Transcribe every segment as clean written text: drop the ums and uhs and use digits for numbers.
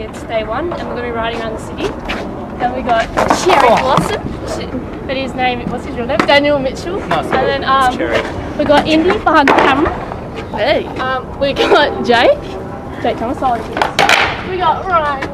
It's day one and we're going to be riding around the city. Then we got Cherry Blossom, but his name, what's his real name? Daniel Mitchell. Nice. And then we got Indy behind the camera. Hey. We got Jake Thomas. We got Ryan.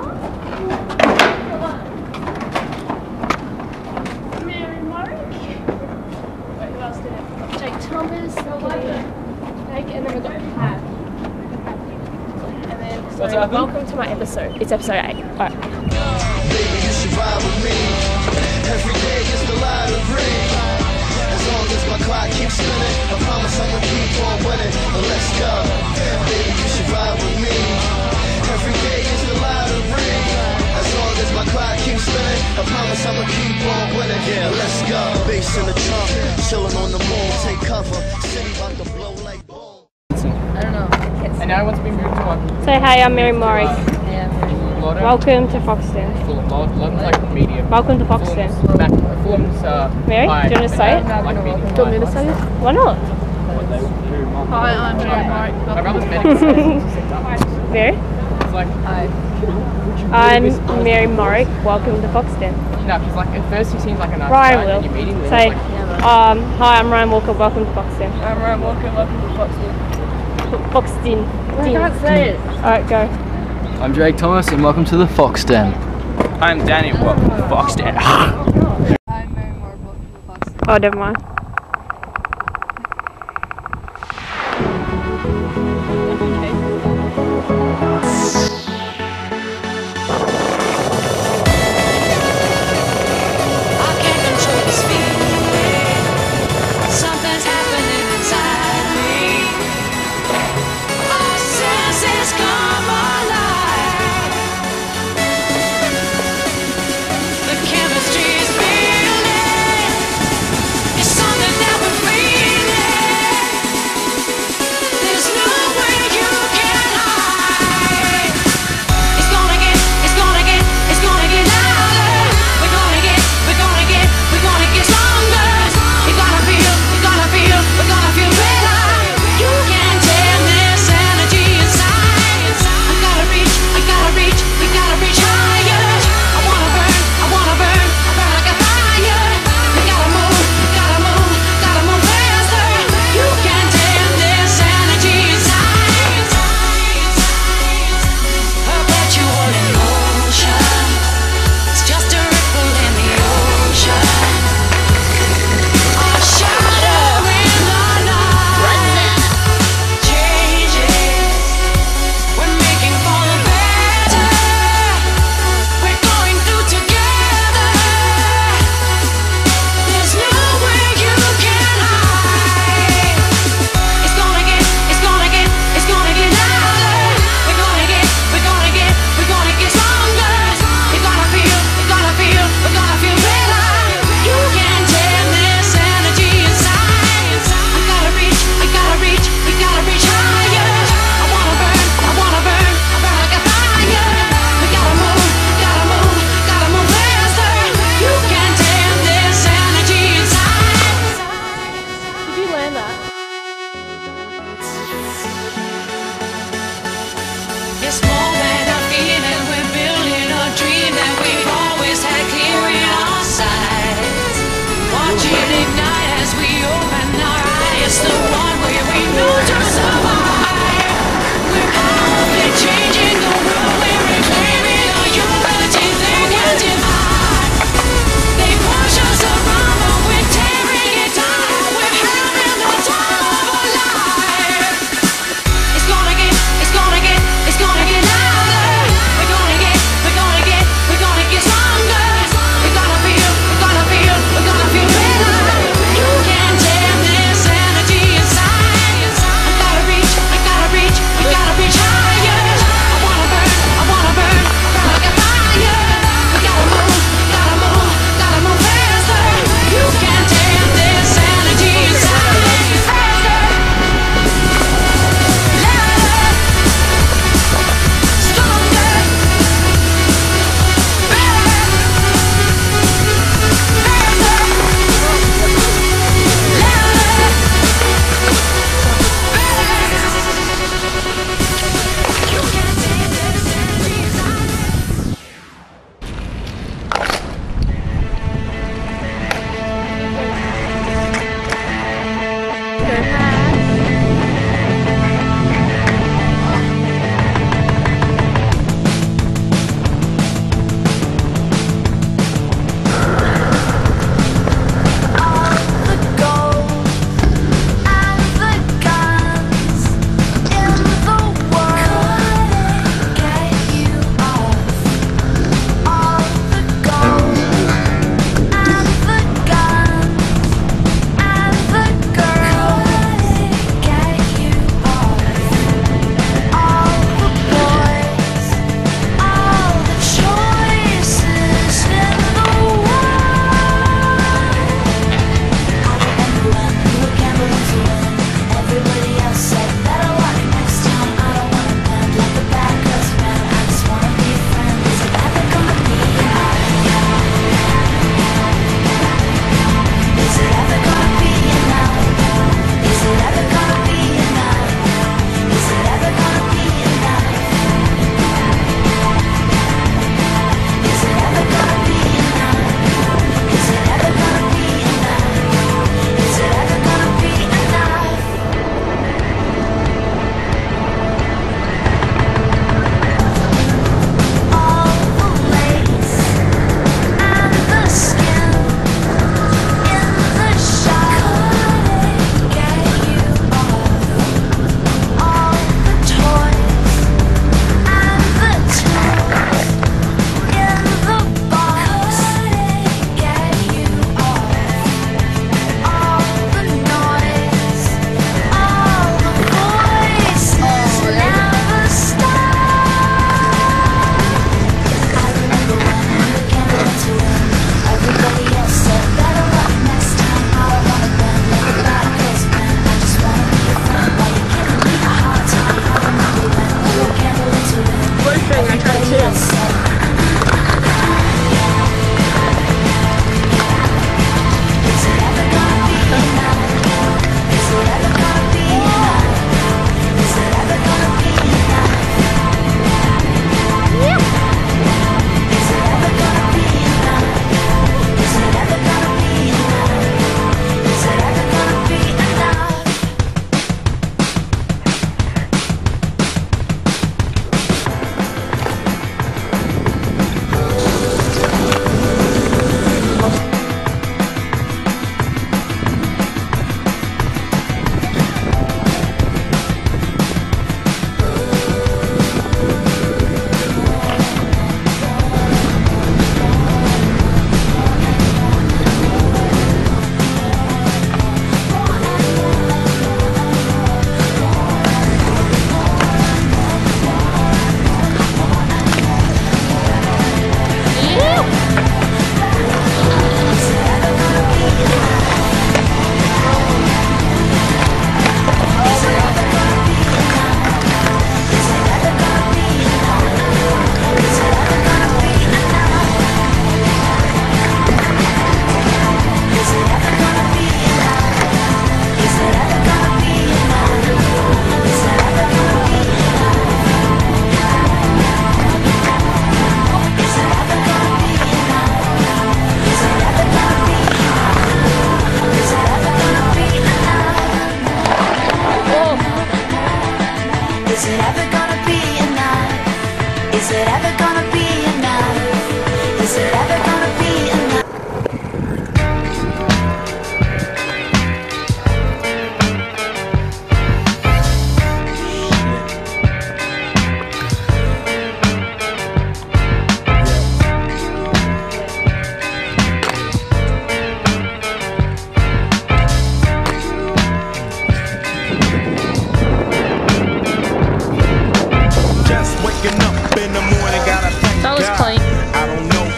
Mary Murray. Wait, who else did it? Jake Thomas. Jake, and then we got Pat. And then welcome to my episode. It's episode 8. Alright. Baby, you should ride with me. Every day is the lottery. As long as my clock keeps spinning, I promise I'ma keep on winning. But let's go. Baby, you should ride with me. Every day is the lottery. As long as my clock keeps spinning, I promise I'ma keep on winning. Yeah, let's go. Bass in the trunk, chilling on the moon, take cover. City about to blow like boom. I don't know. And now once we move to one. Say hi, I'm Mary Murray. Welcome Welcome to Foxton. like medium. Welcome to Foxton. Films, Mary, do you want to say it? Like medium. Do you want me to say it? Why not? Hi, I'm Mary Murray. My brother's medical. Mary? It's like, Hi. I'm Mary Murray. Welcome to Foxton. no, because like at first he seems like a nice Ryan guy, will. and you meet him, and Say, it's like, hi, I'm Ryan Walker. Welcome to Foxton. I'm Ryan Walker. Welcome to Foxton. Foxton. I can't say it. Alright, go. I'm Jake Thomas and welcome to the Fox Den. I'm Danny. Welcome to Foxton. I'm Mary Murray. Welcome to Foxton. Oh, never mind. There's no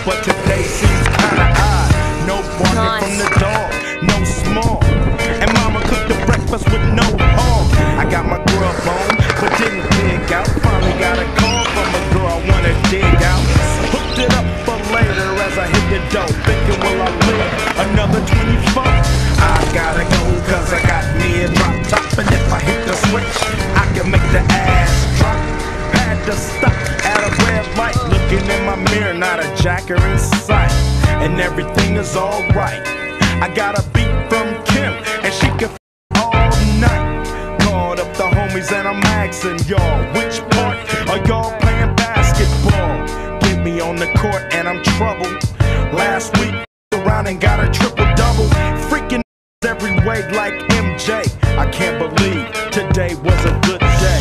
but today seems kinda odd. No barking from the dog, no small. And mama cooked the breakfast with no hog. I got my grub on, but didn't dig out. Finally got a call from a girl I wanna dig out. Hooked it up for later as I hit the dough. Thinking, will I live another 24? I gotta go cause I got me a drop top. And if I hit the switch, I can make the ass drop. Had to stop at a red light. Looking in my mirror, not a jacker in sight. And everything is alright. I got a beat from Kim, and she can all night. Called up the homies and I'm asking y'all, which part are y'all playing basketball? Get me on the court and I'm troubled. Last week, around and got a triple-double. Freaking every way like MJ. I can't believe today was a good day.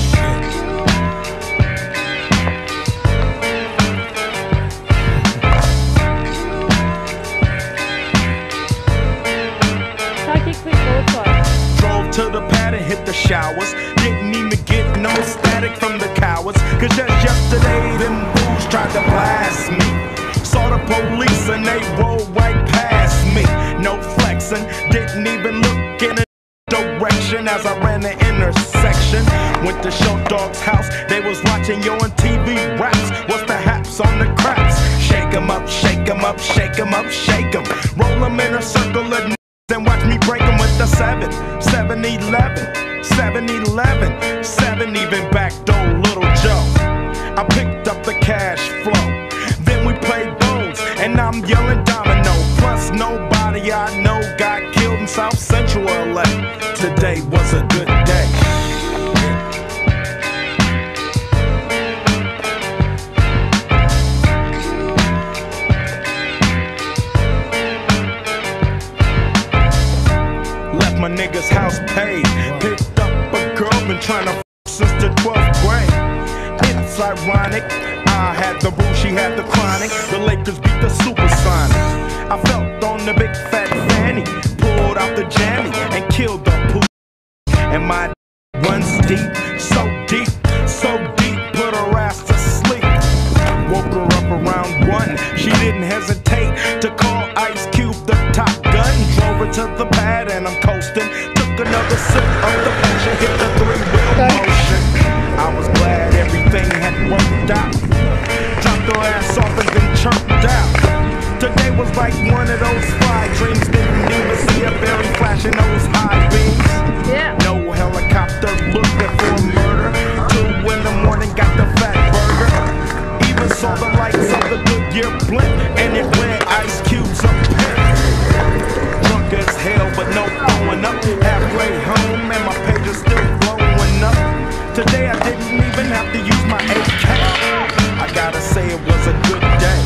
Drove to the pad and hit the showers. Didn't even get no static from the cowards. Cause just yesterday them fools tried to blast me. Saw the police and they rolled right past me. No flexing, didn't even look in a direction as I ran the intersection. Went to Short Dog's house, they was watching yo on TV raps. What's the haps on the craps? Shake 'em up, shake 'em up, shake 'em up, shake 'em. Roll 'em in a circle of and watch me break 'em with the 7-11, 7-11, 7 even backdoor Little Joe. I picked up the cash flow, then we played bones, and I'm yelling domino. Plus nobody I know got killed in South Central LA. Today was a good day. My nigga's house paid. Picked up a girl, been trying to since the 12th grade. It's ironic, I had the boo, she had the chronic. The Lakers beat the Supersonics. I felt on the big fat fanny, pulled out the jammy and killed the poo. And my runs deep, so deep, so deep, put her ass to sleep. Woke her up around 1, she didn't hesitate to call Ice Cube the Top Gun. Drove her to the pad and I'm coasting. Took another sip of the passion, hit the 3-wheel motion. I was glad everything had worked out. Dropped her ass off and then chirped out. Today was like one of those fly dreams. Didn't even see a berry flashing those high beams. No helicopter looking for a murder. 2 in the morning, got the fat burger. Even saw the lights of the Goodyear blimp, and it ran Ice Cube's up pimp. Drunk as hell, but no throwing up. Halfway home, and my page is still blowing up. Today I didn't even have to use my AK. I gotta say it was a good day.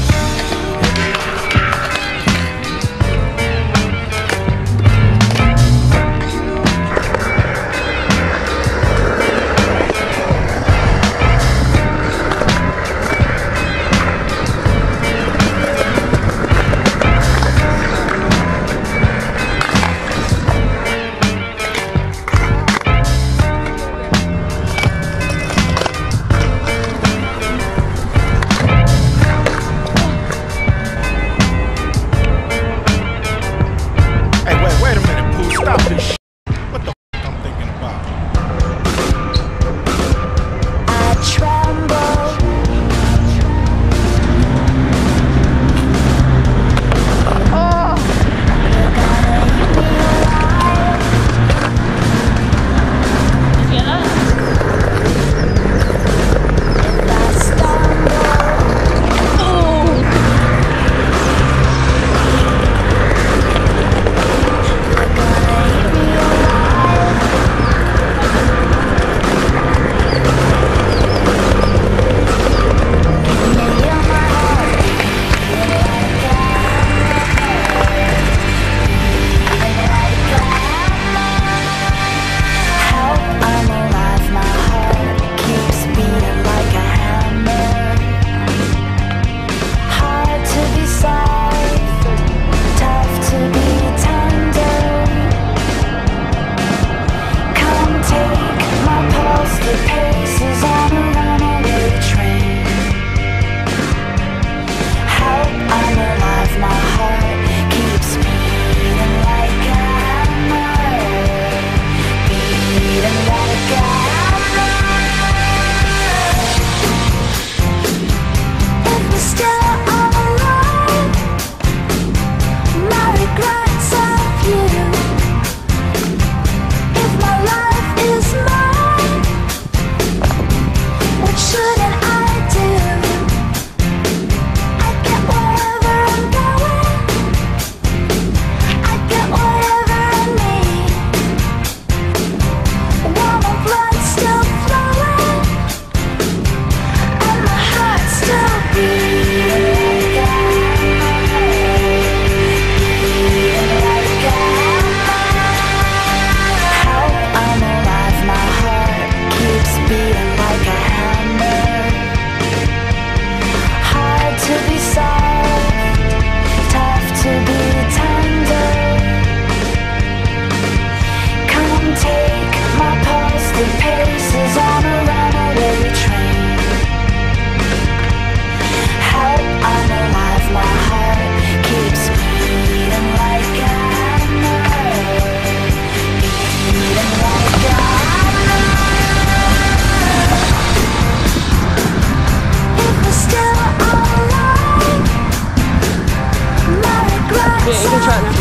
Yeah, you can try it now.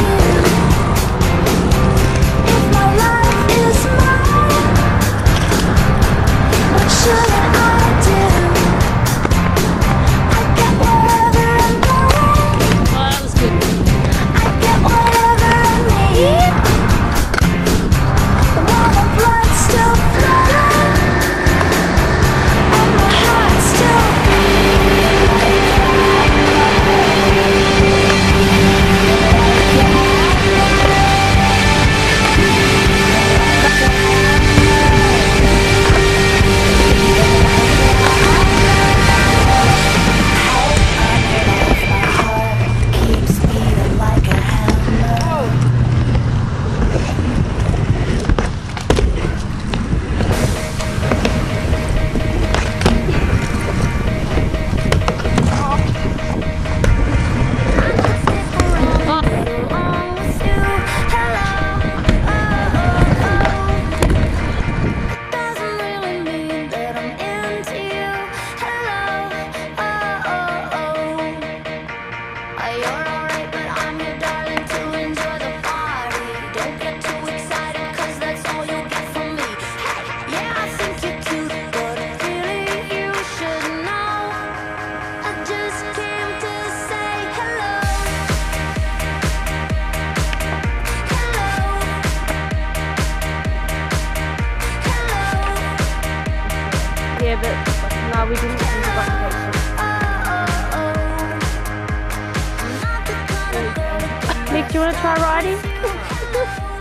If my life is mine, what should I do? I get wherever I'm going. Oh, that was good. I get whatever I need. While the blood's still flowing and my heart still Yeah, but no, we didn't use the button Nick, do you want to try riding?